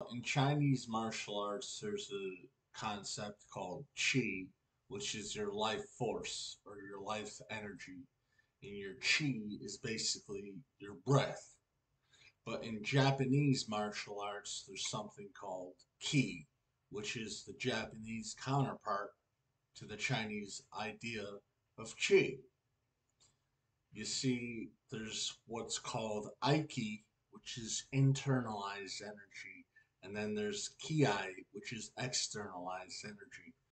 in Chinese martial arts, there's a concept called qi, which is your life force or your life energy. And your qi is basically your breath. But in Japanese martial arts, there's something called ki, which is the Japanese counterpart to the Chinese idea of qi. You see, there's what's called Aiki, which is internalized energy, and then there's Ki, which is externalized energy.